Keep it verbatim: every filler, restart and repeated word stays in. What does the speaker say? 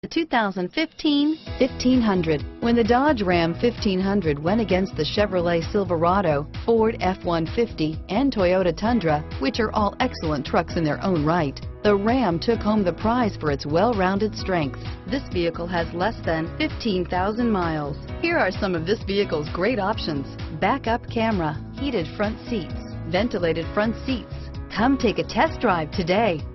The two thousand fifteen fifteen hundred. When the Dodge Ram fifteen hundred went against the Chevrolet Silverado, Ford F one fifty, and Toyota Tundra, which are all excellent trucks in their own right, the Ram took home the prize for its well-rounded strengths. This vehicle has less than fifteen thousand miles. Here are some of this vehicle's great options: backup camera, heated front seats, ventilated front seats. Come take a test drive today.